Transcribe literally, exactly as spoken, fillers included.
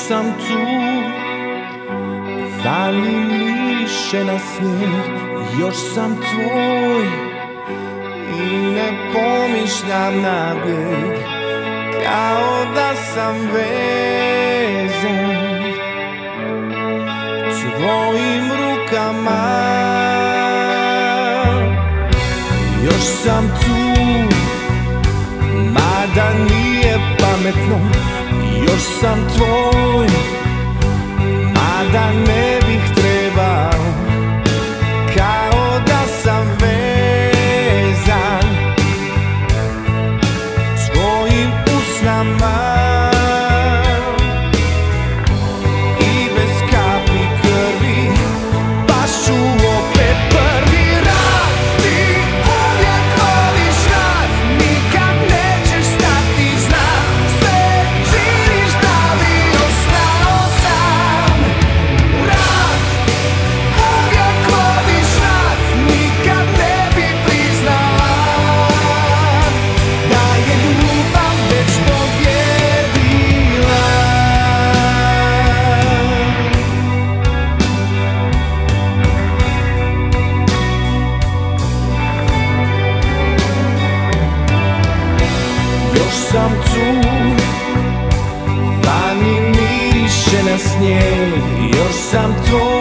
sam tu, vani miriše na snijeg, još sam tvoj i ne pomišljam na bijeg, kao da sam vezan tvojim rukama. Još sam tu, mada nije pametno, još sam tvoj, mada ne bih trebao, kao da sam vezan tvojim usnama. I bez kapi krvi baš ću opet prvi rad. Ti uvijek voliš rad, nikad nećeš stati, znam. Sve činiš da bi ostao sam. Rad, uvijek voliš rad, nikad ne bi priznala da je ljubav već pobjedila. Još sam tu, vani miriše na snijeg, još sam tvoj